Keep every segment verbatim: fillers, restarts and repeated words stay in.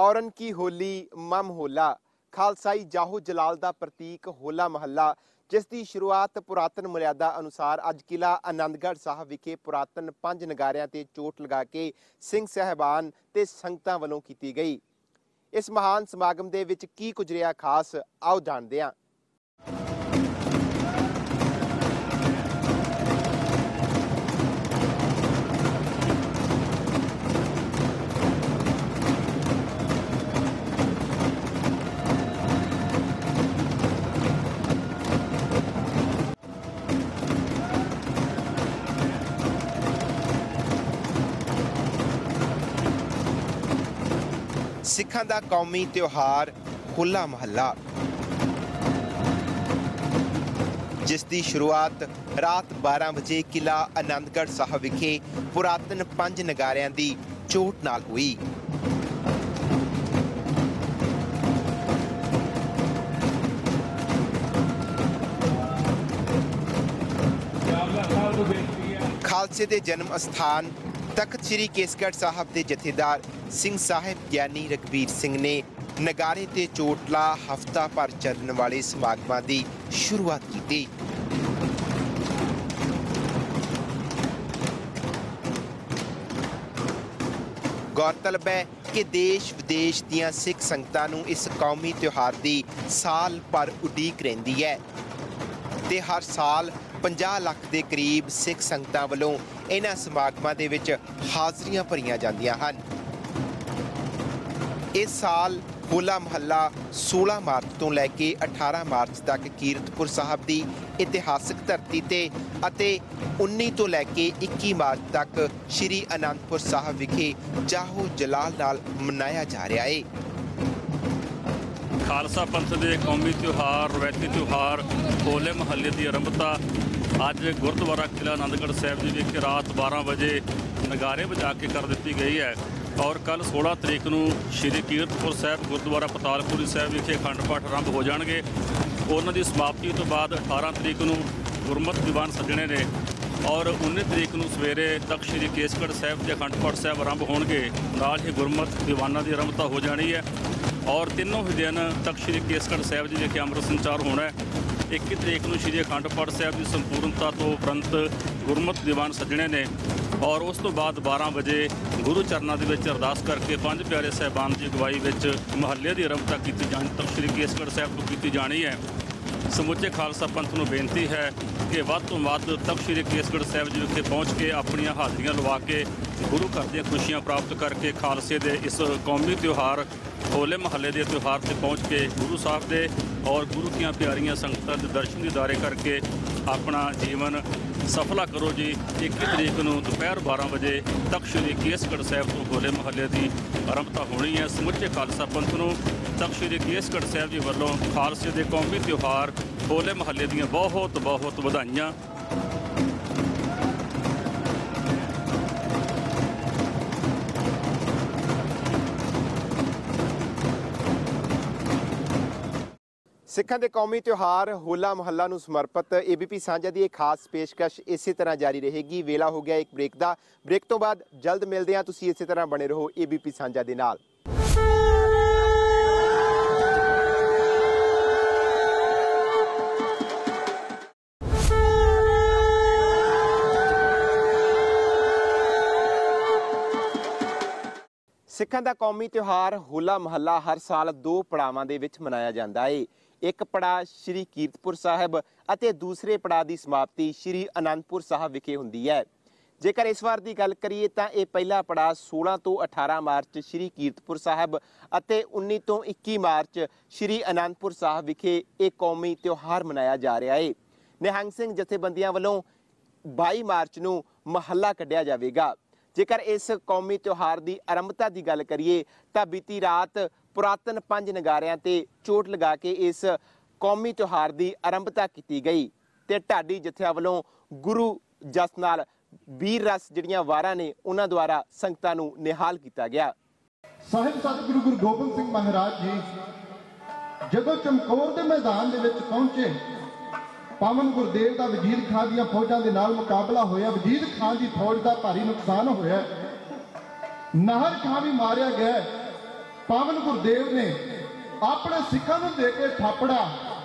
औरन की होली मम होला खालसाई जाहो जलाल का प्रतीक होला महला जिस की शुरुआत पुरातन मर्यादा अनुसार अज किला आनंदगढ़ साहब विखे पुरातन पंज नगारियां ते चोट लगा के सिंह साहबान ते संगतां वलों की गई। इस महान समागम दे विच की कुछ रहा खास, आओ जानते हैं। सिखां दा कौमी त्योहार होला महला जिस दी शुरुआत रात बारह बजे किला आनंदगढ़ साहब विखे पुरातन पंज नगारियां दी चोट नाल हुई। खालसे दे जन्म स्थान तख्त श्री केसगढ़ साहब के जथेदार सिंह साहिब ज्ञानी रघबीर सिंह ने नगारे ते चोटला हफ्ता भर चलने वाले समागमां की शुरुआत की। गौरतलब है कि देश विदेश दियां सिख संगतां नूं इस कौमी त्योहार की साल भर उडीक रहिंदी है ते हर साल पचास लाख के करीब सिख संगतां वलों इन्हां समागमां दे विच हाज़रियां भरियां जांदियां हन। इस साल होला महला सोलह मार्च तो लैके अठारह मार्च तक कीरतपुर साहब की इतिहासक धरती ते अते उन्नीस तो लैके इक्की मार्च तक श्री आनंदपुर साहब विखे जाहो जलाल नाल मनाया जा रहा है। खालसा पंथ के कौमी त्यौहार रवायती त्यौहार होले महल्ले की आरंभता अज गुरुद्वारा किला आनंदगढ़ साहब जी विखे रात बारह बजे नगारे बजा के कर दी गई है और कल सोलह तरीक नूं श्री कीरतपुर साहब गुरुद्वारा पतालपुरी साहब विखे अखंड पाठ आरंभ हो जाएंगे। उन्हां दी समाप्ति तो बाद अठारह तरीक नूं गुरमत दीवान सजने ने और उन्नीस तरीक नूं सवेरे तक श्री केसगढ़ साहब के अखंड पाठ साहब आरंभ होणगे। नाल ही गुरमत दीवाना की आरंभता हो जानी है और तीनों ही दिन तक श्री केसगढ़ साहब जी विखे अमृत संचार होना है। इक्की तरीक नूं श्री अखंड पाठ साहब की संपूर्णता तो उपरंत गुरमत दीवान सजने ने और उस तो बाद बारह बजे गुरु चरणों के विच अरदास करके पंज प्यारे साहबान की अगवाई विच महल्ले की आरंभता की जानी तक श्री केसगढ़ साहब को की जानी है। समुचे खालसा पंथ नूं बेनती है कि वध तो वध तक श्री केसगढ़ साहब जी विखे पहुँच के अपन हाज़रियां लवा के गुरु घर दी खुशियां प्राप्त करके खालसे दे इस कौमी त्यौहार होले महल्ले के त्यौहार से पहुँच के गुरु साहब के और गुरु की प्यारियां संगतां दे दर्शन दीदारे करके अपना जीवन सफला करो जी। इक्की तरीक नूं दोपहर बारह बजे तक श्री केसगढ़ साहब तो होले महल्ले की आरंभता होनी है। समुचे खालसा पंथ नूं तक श्री केसगढ़ साहब जी वालों खालसे के कौमी त्यौहार होले महल्ले दी बहुत बहुत वधाइयां। सिखां दे कौमी त्यौहार होला महला नूं समर्पित ए बी पी सांझा की एक खास पेशकश इसी तरह जारी रहेगी। वेला हो गया एक ब्रेक का, ब्रेक तो बाद जल्द मिलते हैं। तुसीं इसी तरह बने रहो ए बी पी सांझा दे नाल। सिखां दा कौमी त्यौहार होला महला हर साल दो पड़ावां दे विच मनाया जाता है। एक पड़ाव श्री कीरतपुर साहब अते दूसरे पड़ाव की समाप्ति श्री आनंदपुर साहब विखे हुंदी है। जेकर इस बार की गल करिए तो यह पहला पड़ाव सोलह तो अठारह मार्च श्री कीरतपुर साहब अते उन्नीस तो इक्की मार्च श्री आनंदपुर साहब विखे एक कौमी त्यौहार मनाया जा रहा है। निहंग सिंह जथेबंदियां वालों बाई मार्च नूं महला कढ़िया जाएगा। जेकर इस कौमी त्यौहार की आरंभता की गल करिए तो बीती रात पुरातन पंज नगारियां ते चोट लगा के इस कौमी त्यौहार की आरंभता की गई ते ढाडी जत्थियां वालों गुरु जस नाल वीर रस जिहड़ियां वारां ने उन्हां द्वारा संगतां नूं निहाल किया गया। साहिब सतगुरु गुरु गोबिंद सिंह महाराज जी जदों चमकौर के मैदान दे विच पहुंचे, पावन गुरदेव का वजीर खां दी फौजां दे नाल मुकाबला होया। वजीर खां की फौज का भारी नुकसान होया, नाहर खां भी मारिया गया ਪਾਵਨ ਗੁਰਦੇਵ ਨੇ ਆਪਣੇ ਸਿੱਖਾਂ ਨੂੰ ਦੇ ਕੇ ਥਾਪੜਾ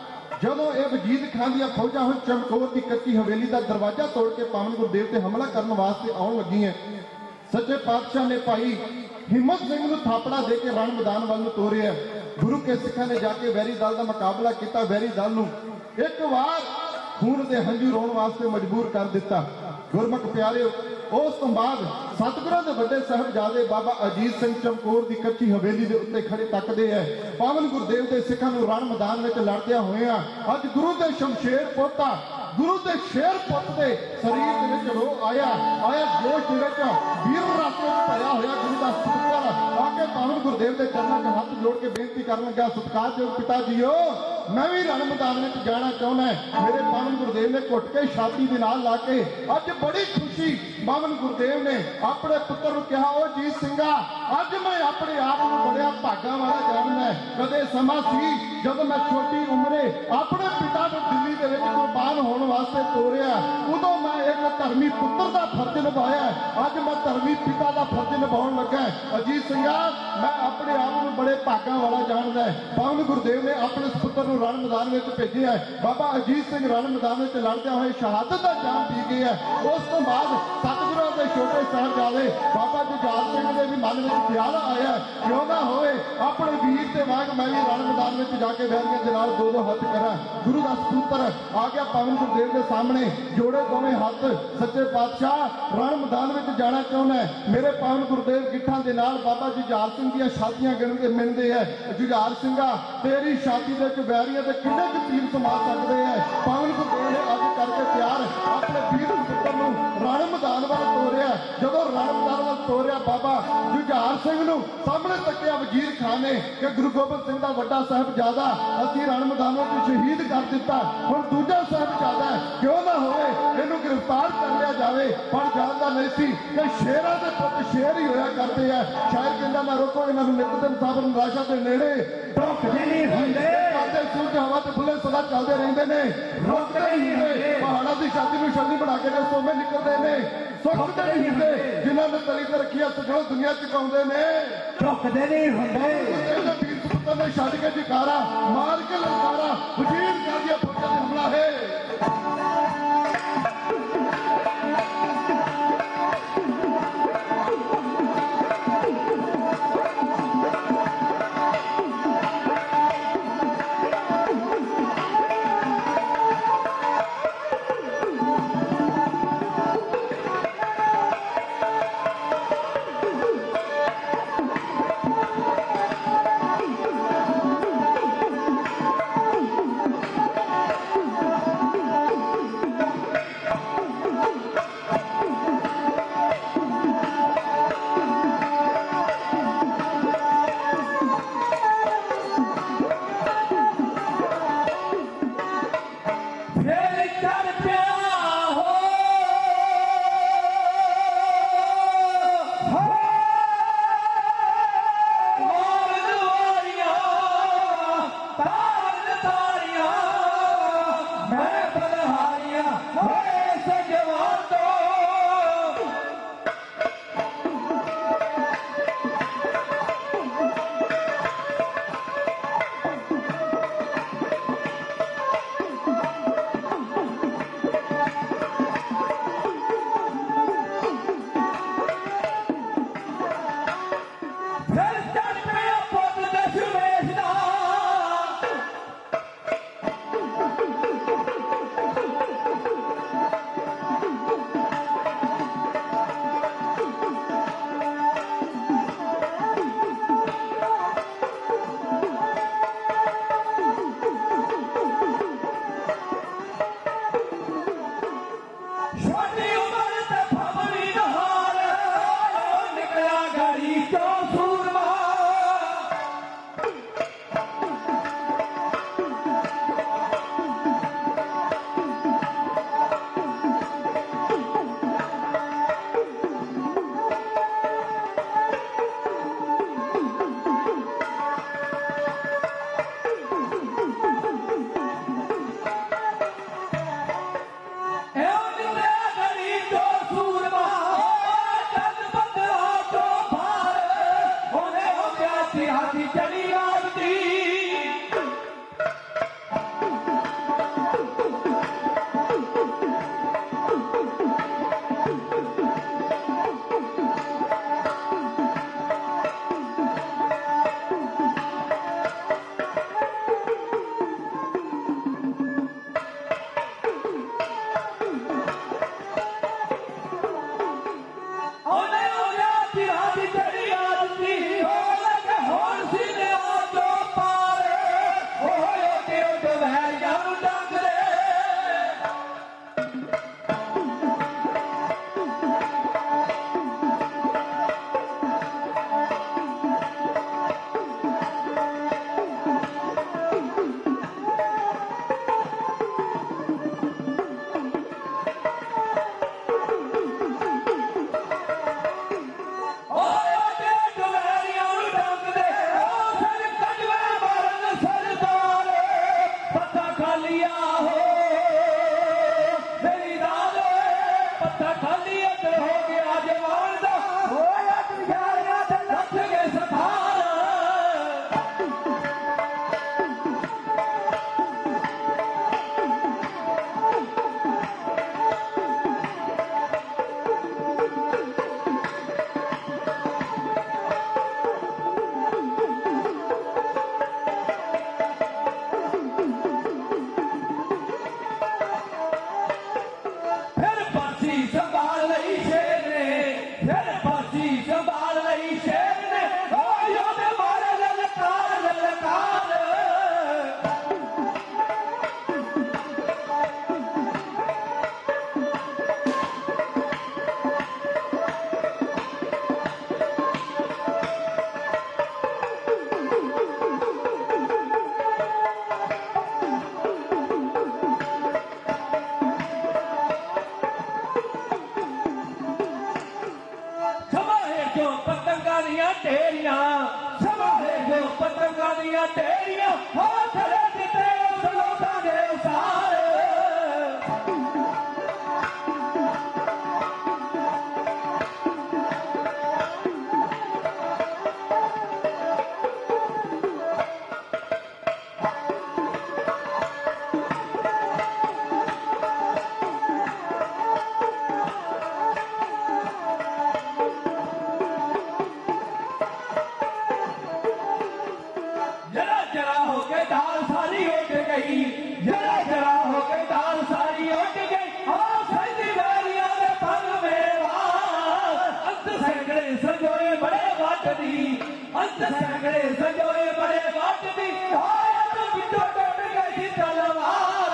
ਜਦੋਂ ਇਹ ਵਜੀਦ ਖਾਨ ਦੀਆਂ ਫੌਜਾਂ ਹੁਣ ਚਮਕੌਰ ਦੀ ਕੱਚੀ ਹਵੇਲੀ ਦਾ ਦਰਵਾਜ਼ਾ ਤੋੜ ਕੇ ਪਾਵਨ ਗੁਰਦੇਵ ਤੇ ਹਮਲਾ ਕਰਨ ਵਾਸਤੇ ਆਉਣ ਲੱਗੀਆਂ, ਸੱਚੇ ਪਾਤਸ਼ਾਹ ਨੇ ਭਾਈ ਹਿੰਮਤ ਸਿੰਘ ਨੂੰ ਥਾਪੜਾ ਦੇ ਕੇ ਰਣ ਮੈਦਾਨ ਵੱਲ ਨੂੰ ਤੋਰਿਆ। ਗੁਰੂ ਕੇ ਸਿੱਖਾਂ ਨੇ ਜਾ ਕੇ ਵੈਰੀ ਦਲ ਦਾ ਮੁਕਾਬਲਾ ਕੀਤਾ, ਵੈਰੀ ਦਲ ਨੂੰ ਇੱਕ ਵਾਰ ਖੂਨ ਦੇ ਹੰਝੂ ਰੋਣ ਵਾਸਤੇ ਮਜਬੂਰ ਕਰ ਦਿੱਤਾ। ਗੁਰਮੁਖ ਪਿਆਰਿਓ, ਉਸ ਤੋਂ ਬਾਅਦ ਸਤਿਗੁਰਾਂ ਦੇ ਵੱਡੇ ਸਾਹਿਬਜ਼ਾਦੇ ਬਾਬਾ ਅਜੀਤ ਸਿੰਘ ਚਮਕੌਰ ਦੀ ਕੱਚੀ ਹਵੇਲੀ ਦੇ ਉੱਤੇ ਖੜੇ ਤੱਕਦੇ ਐ। ਪਾਵਨ ਗੁਰਦੇਵ ਦੇ ਸਿੱਖਾਂ ਨੂੰ ਰਣ ਮੈਦਾਨ ਵਿੱਚ ਲੜਦਿਆਂ ਹੋਇਆਂ ਅੱਜ ਗੁਰੂ ਦੇ ਸ਼ਮਸ਼ੇਰ ਪੋਤਾ, ਗੁਰੂ ਦੇ ਸ਼ੇਰ ਪੁੱਤ ਦੇ ਸਰੀਰ ਦੇ ਵਿੱਚ ਰੋ ਆਇਆ ਆਇਆ ਜੋਸ਼ ਦੇ ਵਿੱਚ ਵੀਰ ਰਸ ਵਿੱਚ ਭਰਿਆ ਹੋਇਆ ਗੁਰੂ ਦਾ ਸਤਿਕਾਰ ਆ ਕੇ ਪਾਵਨ ਗੁਰਦੇਵ ਦੇ ਚਰਨਾਂ 'ਚ ਹੱਥ ਜੋੜ ਕੇ ਬੇਨਤੀ ਕਰਨ ਲੱਗਾ, ਸਤਿਕਾਰਯੋਗ ਪਿਤਾ ਜੀਓ, ਮੈਂ ਵੀ ਰਣ ਮੈਦਾਨ ਵਿੱਚ ਜਾਣਾ ਚਾਹੁੰਦਾ। ਮੇਰੇ ਪਾਵਨ ਗੁਰਦੇਵ ਨੇ ਘੁੱਟ ਕੇ ਛਾਤੀ ਦੇ ਨਾਲ ਲਾ ਕੇ ਅੱਜ ਬੜੀ ਖੁਸ਼ੀ ਪਾਵਨ ਗੁਰਦੇਵ ਨੇ ਆਪਣੇ ਪੁੱਤਰ ਨੂੰ ਕਿਹਾ, ਉਹ ਜੀਤ ਸਿੰਘਾ, ਅੱਜ ਮੈਂ ਆਪਣੇ ਆਪ ਨੂੰ ਬੜਿਆ ਭਾਗਾਂ ਵਾਲਾ ਜਾਣਦਾ। ਕਦੇ ਸਮਾਂ ਸੀ ਜਦੋਂ ਮੈਂ ਛੋਟੀ ਉਮਰੇ ਆਪਣੇ ਪਿਤਾ ਨੂੰ ਦਿੱਲੀ ਦੇ ਵਿੱਚ ਕੁਰਬਾਨ ਹੋਣ ਵਾਸਤੇ ਤੋਰਿਆ, ਉਦੋਂ ਮੈਂ ਇੱਕ ਧਰਮੀ ਪੁੱਤਰ ਦਾ ਫਰਜ਼ ਨਿਭਾਇਆ, ਅੱਜ ਮੈਂ ਧਰਮੀ ਪਿਤਾ ਦਾ ਫਰਜ਼ ਨਿਭਾਉਣ ਲੱਗਾ। ਅਜੀਤ ਸਿੰਘਾ, ਮੈਂ ਆਪਣੇ ਆਪ ਨੂੰ ਬੜੇ ਭਾਗਾਂ ਵਾਲਾ ਜਾਣਦਾ। ਪਾਵਨ ਗੁਰਦੇਵ ਨੇ ਆਪਣੇ ਪੁੱਤਰ ਨੂੰ ਰਣ ਮੈਦਾਨ ਵਿੱਚ ਭੇਜਿਆ। ਬਾਬਾ ਅਜੀਤ ਸਿੰਘ ਰਣ ਮੈਦਾਨ ਵਿੱਚ ਲੜਦਿਆਂ ਹੋਏ ਸ਼ਹਾਦਤ ਦਾ ਜਾਮ ਪੀ ਗਏ ਹੈ। ਉਸ ਤੋਂ ਬਾਅਦ ਸਤਿਗੁਰਾਂ ਦੇ ਛੋਟੇ ਸਾਹਿਬਜ਼ਾਦੇ ਬਾਬਾ ਜੁਝਾਰ ਸਿੰਘ ਦੇ ਵੀ ਮਨ ਵਿੱਚ ਖਿਆਲ ਆਇਆ, ਕਿਉਂ ਨਾ ਹੋਵੇ ਆਪਣੇ ਵੀਰ ਤੇ ਵਾਂਗ ਮੈਂ ਵੀ ਰਣ ਮੈਦਾਨ ਵਿੱਚ ਜਾ ਕੇ ਵੈਰੀਆਂ ਦੇ ਨਾਲ ਦੋ ਦੋ ਹੱਥ ਕਰਾਂ। ਗੁਰੂ ਦਾ ਸਪੁੱਤਰ ਆ ਗਿਆ ਪਾਵਨ ਗੁਰਦੇਵ ਦੇ ਸਾਹਮਣੇ, ਜੋੜੇ ਦੋਵੇਂ ਹੱਥ, ਸੱਚੇ ਪਾਤਸ਼ਾਹ ਰਣ ਮੈਦਾਨ ਵਿੱਚ ਜਾਣਾ ਚਾਹੁੰਦਾ। ਮੇਰੇ ਪਾਵਨ ਗੁਰਦੇਵ ਗਿੱਠਾਂ ਦੇ ਨਾਲ ਬਾਬਾ ਜੁਝਾਰ ਸਿੰਘ ਦੀਆਂ ਛਾਤੀਆਂ ਗਿਣਦੇ ਮਿਲਦੇ ਹੈ। ਜੁਝਾਰ ਸਿੰਘਾ, ਤੇਰੀ ਛਾਤੀ ਦੇ ਵਿੱਚ ਵੈਰੀਆਂ ਦੇ ਕਿੰਨੇ ਕੁ ਤੀਰ ਸਮਾ ਸਕਦੇ ਹੈ। ਪਾਵਨ ਗੁਰਦੇਵ ਨੇ ਅੱਜ ਕਰਕੇ ਤਿਆਰ ਆਪਣੇ ਵੀਰ ਪੁੱਤਰ ਨੂੰ ਰਣ ਮੈਦਾਨ ਵੱਲ ਤੋਰਿਆ। ਜਦੋਂ ਰਣ ਮੈਦਾਨ ਵੱਲ ਤੋਰਿਆ, ਬਾਬਾ ਜੁਝਾਰ ਸਿੰਘ ਨੂੰ ਸਾਹਮਣੇ ਤੱਕਿਆ ਵਜ਼ੀਰ ਖਾਨ ਨੇ ਕਿ ਗੁਰੂ ਗੋਬਿੰਦ ਸਿੰਘ ਦਾ ਵੱਡਾ ਸਾਹਿਬਜ਼ਾਦਾ ਅਸੀਂ ਰਣ ਮੈਦਾਨ ਵਿੱਚ ਸ਼ਹੀਦ ਕਰ ਦਿੱਤਾ, ਹੁਣ ਦੂਜਾ ਸਾਹਿਬਜ਼ਾਦਾ ਕਿਉਂ ਨਾ ਹੋਵੇ ਇਹਨੂੰ ਗ੍ਰਿਫਤਾਰ ਕਰ ਲਿਆ ਜਾਵੇ। ਪਰ ਜਾਣਦਾ ਨਹੀਂ ਸੀ ਕਿ ਸ਼ੇਰਾਂ ਦੇ ਪੁੱਤ ਸ਼ੇਰ ਹੀ ਹੋਇਆ ਕਰਦੇ ਆ। ਸ਼ਾਇਰ ਕਹਿੰਦਾ, ਨਾ ਰੋਕੋ ਇਹਨਾਂ ਨੂੰ ਨਿੱਤ ਦਿਨ ਸਾਬਰ ਨਿਰਾਸ਼ਾ ਦੇ ਨੇੜੇ ਰੁਕਦੇ ਨਹੀਂ ਹੁੰਦੇ, ਕਰਦੇ ਸੂਰਜ ਹਵਾ ਤੇ ਬੁੱਲੇ ਸਦਾ ਚੱਲਦੇ ਰਹਿੰਦੇ ਨੇ, ਰੁਕਦੇ ਨਹੀਂ ਹੁੰਦੇ। ਪਹਾੜਾਂ ਦੀ ਛਾਤੀ ਨੂੰ ਛੱਲੀ ਬਣਾ ਕੇ ਜੇ ਸੋਮੇ ਨਿਕਲਦੇ ਨੇ, ਸੁੱਕਦੇ ਨਹੀਂ ਹੁੰਦੇ। ਜਿਨ੍ਹਾਂ ਨੇ ਤਲੀ ਤੇ ਰੱਖੀ ਹੱਥ ਜੋ ਦੁਨੀਆ ਚੁਕਾਉਂਦੇ ਨੇ, ਰੁਕਦੇ ਨਹੀਂ ਹੁੰਦੇ। ਵੀਰ ਪੁੱਤਰ ਨੇ ਛੱਡ ਕੇ ਜਕਾਰਾ ਮਾਰ ਕੇ ਲਲਕਾਰਾ, ਵਜ਼ੀਰ ਖਾਨ ਦੀਆਂ ਫੌਜਾਂ ਤੇ ਹਮਲਾ ਹੈ। जोड़ियां तेरियां हाथ दिते उस लोटा दे उसार अंत सैकड़े संजोए बड़े वाट दी हाय तो बिटो टूट गई तलवार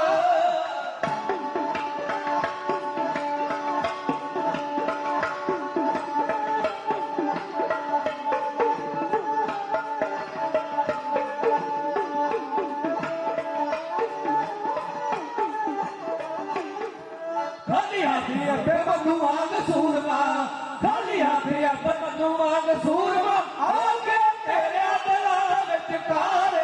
खाली हाथी अबे मधु मांग सूरमा खाली हाथी अबे मधु मांग सूरमा आगे तेरे दिला विच कारे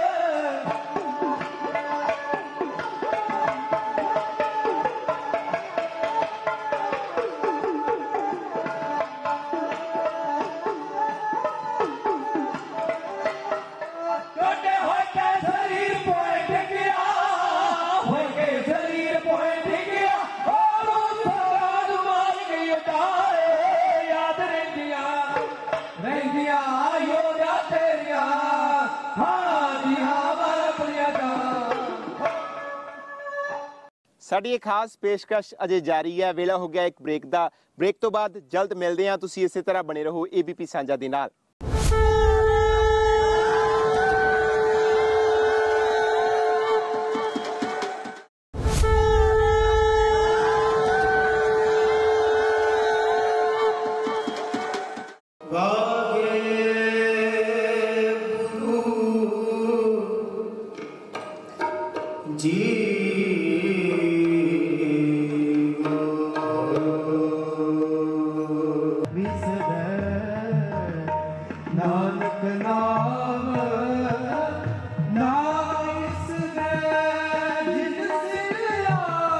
टोटे होए के शरीर पोए टिकिया होए के शरीर पोए टिकिया और सराज मार गई उतारे याद रहिंदियां रहिंदियां योदा तेरिया हाँ जी हाँ वाला पुलिया जा ਸਾਡੀ ਇਹ ਖਾਸ ਪੇਸ਼ਕਸ਼ ਅਜੇ ਜਾਰੀ ਹੈ। ਵੇਲਾ ਹੋ ਗਿਆ ਇੱਕ ਬ੍ਰੇਕ ਦਾ। ਬ੍ਰੇਕ ਤੋਂ ਬਾਅਦ ਜਲਦ ਮਿਲਦੇ ਹਾਂ। ਤੁਸੀਂ ਇਸੇ ਤਰ੍ਹਾਂ ਬਣੇ ਰਹੋ ਏਬੀਪੀ ਸਾਂਝਾ ਦੇ ਨਾਲ। नानक नाम नाम इस जिन सिया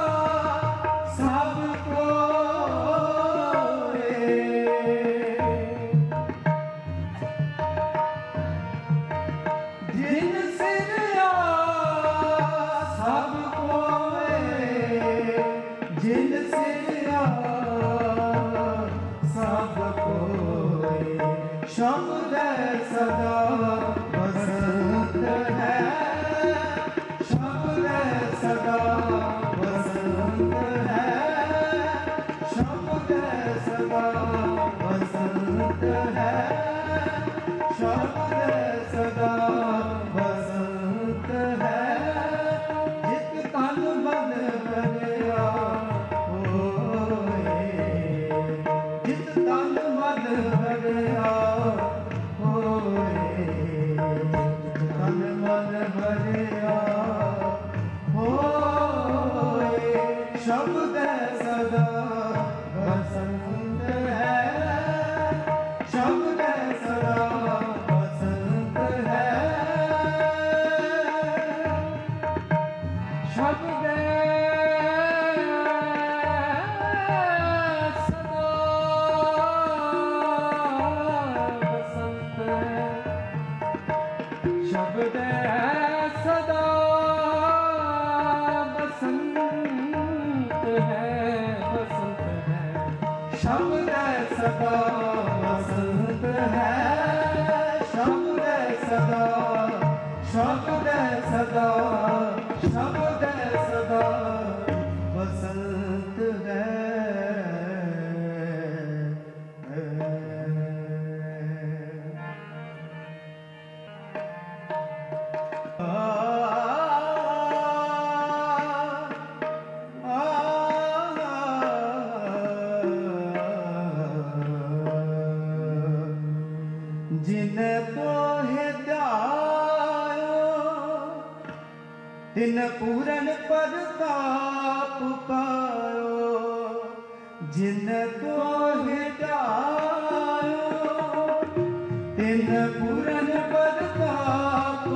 सब कोए जिन सिया सब कोए जिन सिया सब कोए शब्द सदा बसंत है शब्द सदा बसंत है शब्द सदा बसंत है शब्द सदा बसंत है जित तन मन भरिया होए जित तन मन भरिया तन मन भरिया होए शब्द सदा बसंत है शब्द सदा बसंत है शब्द शब्द सदा बसंत है बसंत है शब्द सदा बसंत है शब्द सदा शब्द सदा शब्द सदा बसंत है जिन तोहे ध्यायो तिन पूरन प्रताप पायो जिन तोहे ध्यायो तिन पूरन प्रताप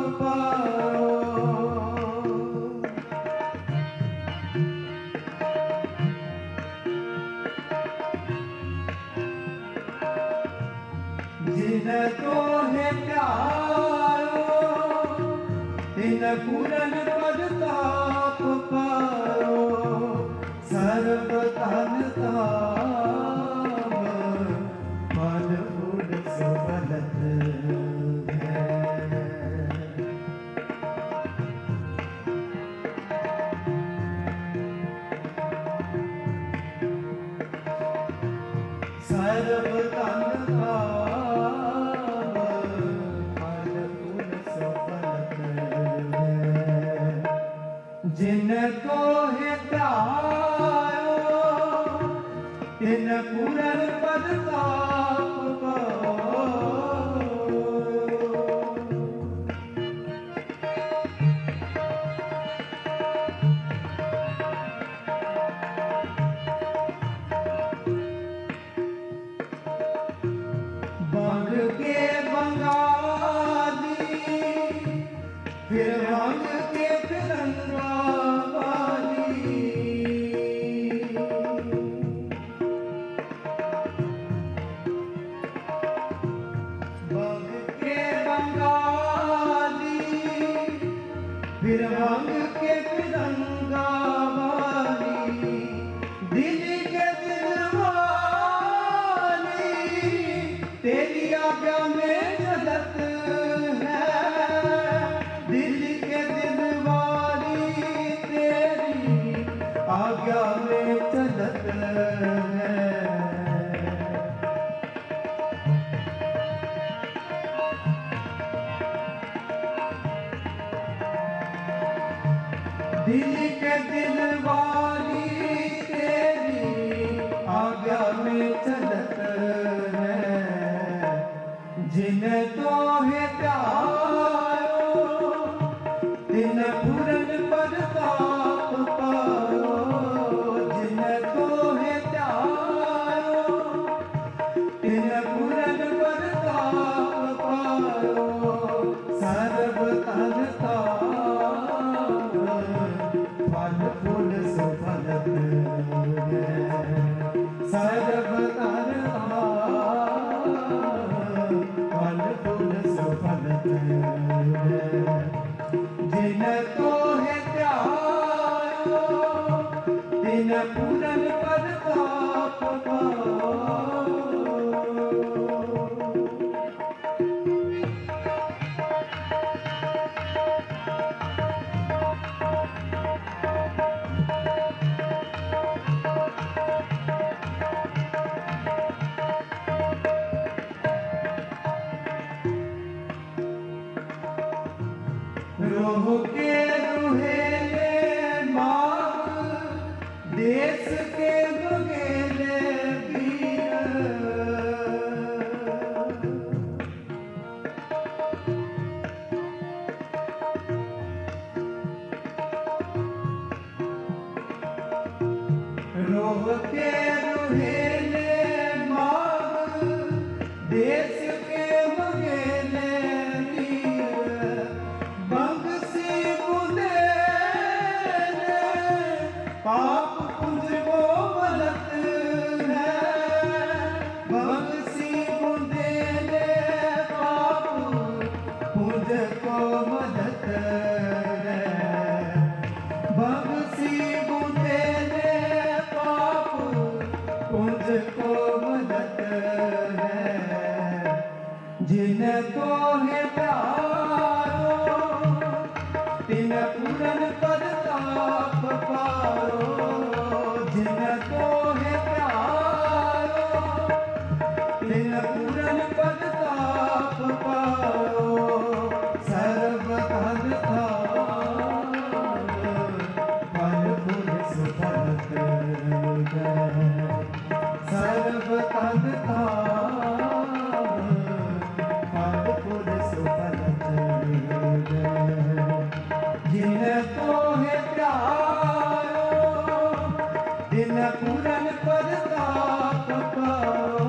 जिनको है प्यारो तिन पूरन पद ताप पारो सर्व धन ताप फल फूल सुफलत है। सर्व धन ताप फल फूल सुफलत है। जिनको है प्यारो तिन पूरन पद ताप पारो। बंग के बंगाली फिर बंग के तिरंगा वाली। बंग के बंगाली फिर बंग के तिरंगा वाली। दिल्ली के दिलवाली तेरी आज्ञा में चलत है। दिल्ली के दिलवाली तेरी आज्ञा में चलत है। दिल्ली के दिलवाली तेरी आज्ञा में चलत है। जिन तो है प्यारो तिन पूरन पद ताप पारो। जिन तो है प्यारो तिन पूरन पद ताप पारो। सर्व धन ताप फल फूल सुफलत है। सर्व धन फल फूल सुफलत है। जिन तो है प्यारो तिन पूरन पद ताप पारो। रोह के रुहेले माग देश के बगेले वीर। रोह के रुहेले माग देश के बगेले वीर। बंग सी बुंदेले पाप पुंज को मदद है। बंग सी बुंदेले पाप पुंज को मदद है। बंग सी बुंदेले पाप पुंज को मदद है। जिन को है प्यारो तिन पूरन पद ताप पारो। जिन को है प्यारो तिन पूरन पद ताप पारो। सर्व धन फल फूल सुफलत है। सर्व धन फल फूल सुफलत है। जिन को है प्यारो तिन पूरन पद ताप पारो।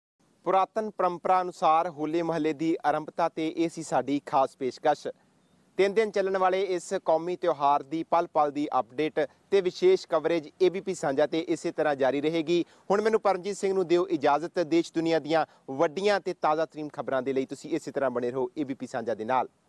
ਪੁਰਾਤਨ ਪਰੰਪਰਾ ਅਨੁਸਾਰ ਹੋਲੇ ਮਹੱਲੇ ਦੀ ਆਰੰਭਤਾ ਤੇ ਇਹ ਸੀ ਸਾਡੀ ਖਾਸ ਪੇਸ਼ਕਸ਼। ਤਿੰਨ ਦਿਨ ਚੱਲਣ ਵਾਲੇ ਇਸ ਕੌਮੀ ਤਿਉਹਾਰ ਦੀ ਪਲ ਪਲ ਦੀ ਅਪਡੇਟ ਤੇ ਵਿਸ਼ੇਸ਼ ਕਵਰੇਜ ਏਬੀਪੀ ਸਾਂਝਾ ਤੇ ਇਸੇ ਤਰ੍ਹਾਂ ਜਾਰੀ ਰਹੇਗੀ। ਹੁਣ ਮੈਨੂੰ ਪਰਮਜੀਤ ਸਿੰਘ ਨੂੰ ਦਿਓ ਇਜਾਜ਼ਤ। ਦੇਸ਼ ਦੁਨੀਆ ਦੀਆਂ ਵੱਡੀਆਂ ਤੇ ਤਾਜ਼ਾ ਤਰੀਨ ਖਬਰਾਂ ਦੇ ਲਈ ਤੁਸੀਂ ਇਸੇ ਤਰ੍ਹਾਂ ਬਣੇ ਰਹੋ ਏਬੀਪੀ ਸਾਂਝਾ ਦੇ ਨਾਲ।